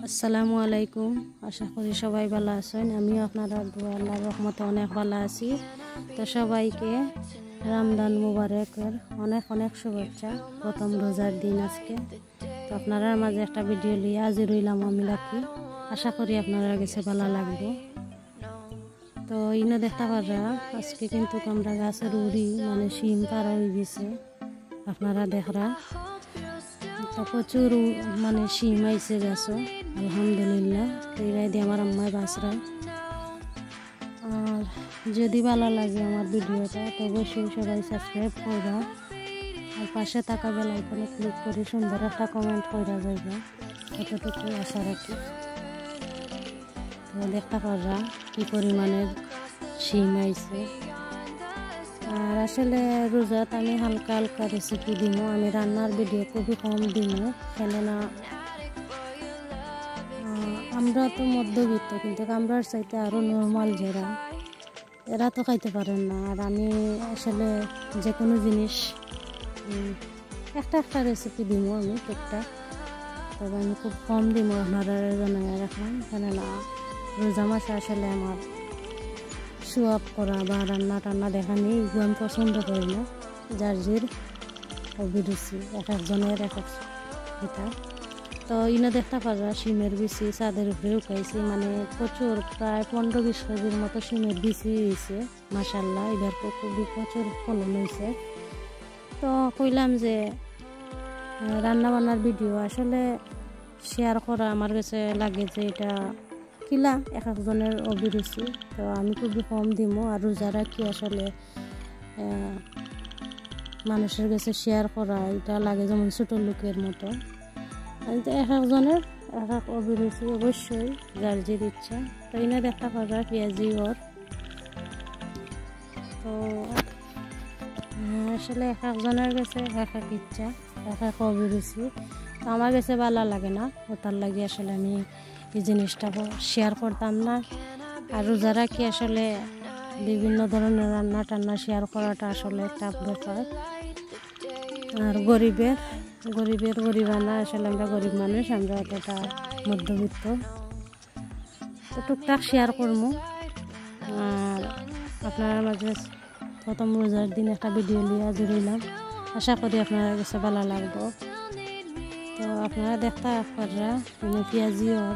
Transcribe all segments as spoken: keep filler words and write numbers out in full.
আসসালামু আলাইকুম। আশা করি সবাই ভালো আছেন। আমিও আপনারা দোয়া আল্লাহর রহমতে অনেক ভালো আছি। তো সবাইকে রমজান মুবারকের অনেক অনেক শুভেচ্ছা। প্রথম রোজার দিন আজকে। তো আপনারা মাঝে একটা ভিডিও নিয়ে হাজির হইলাম আমি লাকি। আশা করি আপনারা কাছে ভালো লাগবে। তো ইনো দেখতে পারা আজকে কিন্তু আমরা গাছের উড়ি মানে শিম পারা হয়ে গেছে। আপনারা দেখরা তো প্রচুর মানে শিম আইসে গেছো আলহামদুলিল্লাহ। এইরাই দিয়ে আমার আম্মাই বাসরা। আর যদি ভালো লাগে আমার ভিডিওটা তো অবশ্যই সবাই সাবস্ক্রাইব করবা আর পাশে থাকা বেল আইকনে ক্লিক করে সুন্দর একটা কমেন্ট কইরা যাইবা, কতটুকু আশা রাখি। তো দেখতে পারা কি পরিমাণের শিম আইছে। আর আসলে রোজাত আমি হালকা হালকা রেসিপি দিব, আমি রান্নার ভিডিও খুবই কম দিব। কেননা আমরা তো মধ্যবিত্ত, কিন্তু আমরার চাইতে আরও নর্মাল যারা এরা তো খাইতে পারেন না। আর আমি আসলে যে কোনো জিনিস একটা একটা রেসিপি দিব আমি টুকটাক, তবে আমি খুব কম দিব আপনারা জানাই রাখলাম। কেননা রোজা মাসে আসলে আমার শো আপ করা বা রান্না টান্না দেখা নেই, এগুলো আমি পছন্দ করি না। যার জির অভিরুচি, এক একজনের এক এক এটা। তো ইনো দেখতে পারা শিমের বিচি চাঁদের উপরে উঠাইছি, মানে প্রচুর প্রায় পনেরো বিশ কেজির মতো শিমের বিচি হয়েছে মাসাল্লাহ। এবার খুবই প্রচুর ফলন হয়েছে। তো কইলাম যে রান্না বান্নার ভিডিও আসলে শেয়ার করা আমার কাছে লাগে যে এটা কিলা এক একজনের অভিরুচি। তো আমি খুবই কম দিব। আর রোজারা কি আসলে মানুষের কাছে শেয়ার করা এটা লাগে যেমন ছোটো লোকের মতো। এক একজনের এক এক অভিরুচি, অবশ্যই যার যে ইচ্ছা। তো এনে দেখা পাবা পেঁয়াজি ওর। তো আসলে এক একজনের কাছে এক এক ইচ্ছা, এক এক অভিরুচি। তো আমার কাছে ভালো লাগে না, ওটার লাগে আসলে আমি এই জিনিসটা শেয়ার করতাম না। আর রোজারা কি আসলে বিভিন্ন ধরনের রান্না টান্না শেয়ার করাটা আসলে টাফ ব্যাপার। আর গরিবের গরিবের গরিবানা, আসলে আমরা গরিব মানুষ, আমরা অতটা মধ্যবিত্ত। তো টুকটাক শেয়ার করবো। আর আপনার মাঝে প্রথম রোজার দিন একটা ভিডিও নিয়ে হাজির হইলাম। আশা করি আপনারা কাছে ভালো লাগবো। তো আপনারা দেখতে পারা পেঁয়াজি ওর।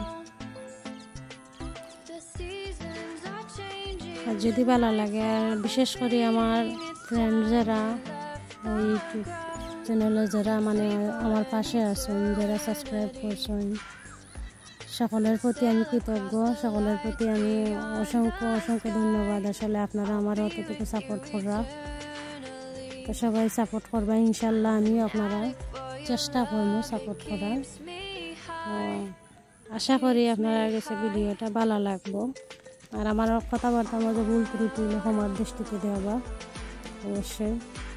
আর যদি ভালো লাগে, আর বিশেষ করে আমার ফ্রেন্ড যারা ইউটিউব চ্যানেলে যারা মানে আমার পাশে আছেন, যারা সাবস্ক্রাইব করছেন, সকলের প্রতি আমি কৃতজ্ঞ। সকলের প্রতি আমি অসংখ্য অসংখ্য ধন্যবাদ। আসলে আপনারা আমার অতটুকু সাপোর্ট করা, তো সবাই সাপোর্ট করবা ইনশাল্লাহ। আমিও আপনারা চেষ্টা করবো সাপোর্ট করার। আশা করি আপনারা কাছে ভিডিওটা ভালো লাগবো। আর আমার কথাবার্তার মধ্যে ভুল ত্রুটি ক্ষমার দৃষ্টিতে দেওয়া অবশ্যই।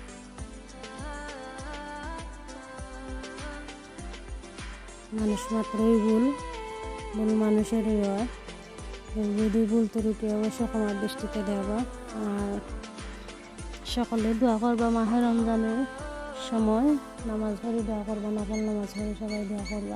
মানুষ মাত্রই ভুল, ভুল মানুষেরই হয়। যদি ভুল ত্রুটি অবশ্যই ক্ষমার দৃষ্টিতে দেওয়া। আর সকলে দোয়া করবা মাহে রমজানের সময়, নামাজ পড়ে দোয়া করবা, নফল নামাজ পড়ে সবাই দোয়া করবা।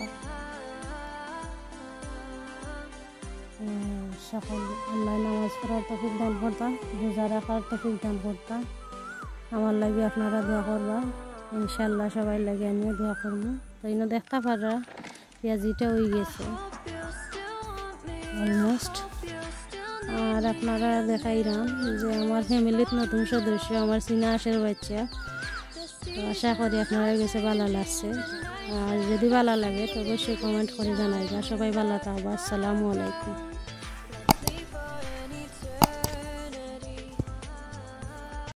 সকল আল্লাহ নামাজ পড়ার তৌফিক দান করতা, রোজা রাখার তৌফিক দান করতা। আমার লাগে আপনারা দোয়া করবা ইনশাল্লাহ। সবাই লাগে আমিও দোয়া করবো। তো ইনো দেখতে পারা পেঁয়াজিটা হয়ে গেছে অলমোস্ট। আর আপনারা দেখাইলাম যে আমার ফ্যামিলির নতুন সদস্য, আমার চীনা আশের বাচ্চা। তো আশা করি আপনারা কাছে ভালো লাগছে। আর যদি ভালো লাগে তো অবশ্যই কমেন্ট করে জানাইবা। সবাই ভালো থাকবা। আসসালামু আলাইকুম।